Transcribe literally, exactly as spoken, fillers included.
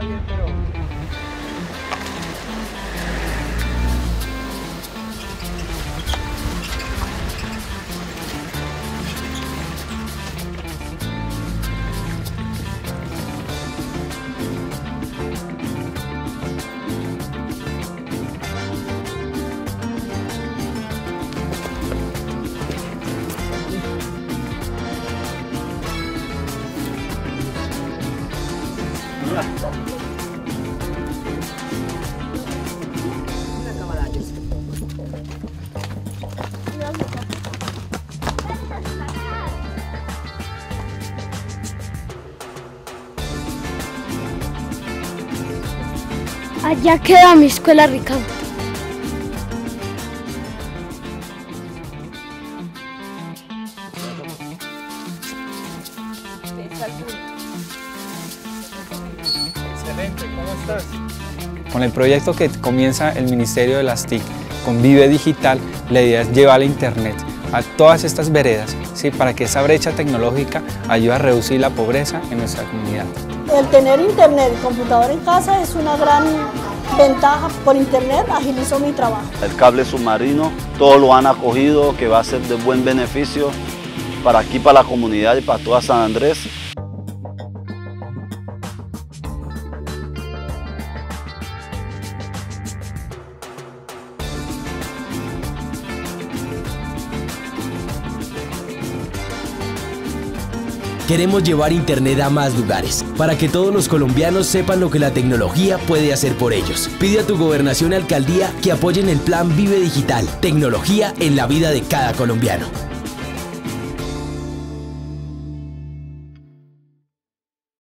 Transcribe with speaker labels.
Speaker 1: bien, pero...
Speaker 2: Allá queda mi escuela, Ricardo.
Speaker 1: Excelente, ¿cómo estás?
Speaker 3: Con el proyecto que comienza el Ministerio de las T I C, con Vive Digital, la idea es llevar la Internet a todas estas veredas, ¿sí? Para que esa brecha tecnológica ayude a reducir la pobreza en nuestra comunidad.
Speaker 4: El tener internet y computador en casa es una gran ventaja. Por internet agilizo mi trabajo.
Speaker 5: El cable submarino, todos lo han acogido, que va a ser de buen beneficio para aquí, para la comunidad y para toda San Andrés.
Speaker 6: Queremos llevar Internet a más lugares, para que todos los colombianos sepan lo que la tecnología puede hacer por ellos. Pide a tu gobernación y alcaldía que apoyen el plan Vive Digital, tecnología en la vida de cada colombiano.